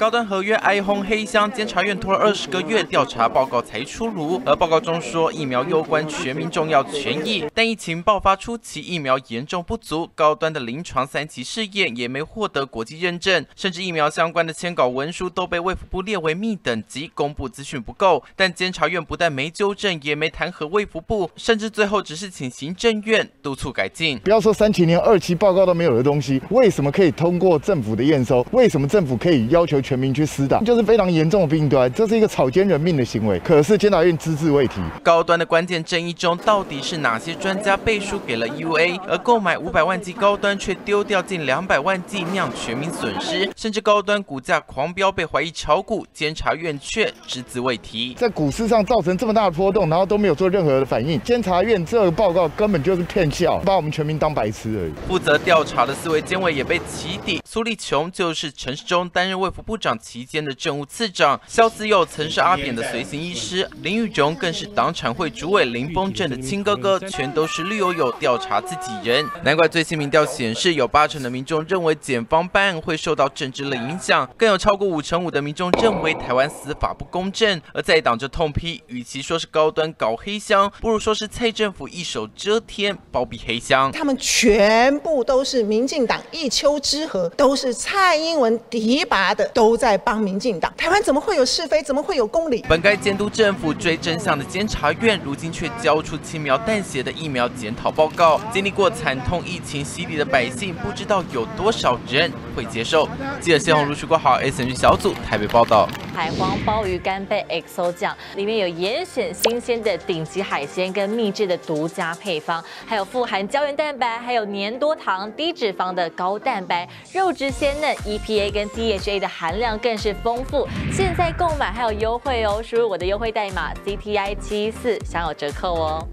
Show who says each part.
Speaker 1: 高端合约哀轰黑箱，监察院拖了20个月，调查报告才出炉。而报告中说，疫苗攸关全民重要权益，但疫情爆发初期，疫苗严重不足，高端的临床3期试验也没获得国际认证，甚至疫苗相关的签稿文书都被卫福部列为密等级，公布资讯不够。但监察院不但没纠正，也没弹劾卫福部，甚至最后只是请行政院督促改进。
Speaker 2: 不要说3期连2期报告都没有的东西，为什么可以通过政府的验收？为什么政府可以要求全民去施打？就是非常严重的病端，这是一个草菅人命的行为。可是监察院只字未提。
Speaker 1: 高端的关键争议中，到底是哪些专家背书给了 EUA， 而购买500万剂高端却丢掉近200万剂，酿全民损失，甚至高端股价狂飙，被怀疑炒股，监察院却只字未提。
Speaker 2: 在股市上造成这么大的波动，然后都没有做任何的反应，监察院这个报告根本就是骗笑，把我们全民当白痴而已。
Speaker 1: 负责调查的4位监委也被起底，苏立琼就是陈时中担任卫福部长期间的政务次长，萧思佑曾是阿扁的随行医师，林宇荣更是党产会主委林峰正的亲哥哥，全都是绿油油调查自己人。难怪最新民调显示，有80%的民众认为检方办案会受到政治的影响，更有超过55%的民众认为台湾司法不公正。而在党就痛批，与其说是高端搞黑箱，不如说是蔡政府一手遮天，包庇黑箱。
Speaker 3: 他们全部都是民进党一丘之貉，都是蔡英文提拔的，都在帮民进党。台湾怎么会有是非？怎么会有公理？
Speaker 1: 本该监督政府追真相的监察院，如今却交出轻描淡写的疫苗检讨报告。经历过惨痛疫情洗礼的百姓，不知道有多少人会接受。记者谢宏如、徐国豪 SNG 小组台北报道。
Speaker 4: 海皇鲍鱼干贝 XO 酱里面有严选新鲜的顶级海鲜跟秘制的独家配方，还有富含胶原蛋白，还有粘多糖、低脂肪的高蛋白，肉质鲜嫩 ，EPA 跟 DHA 的含量更是丰富。现在购买还有优惠哦，输入我的优惠代码CTI74享有折扣哦。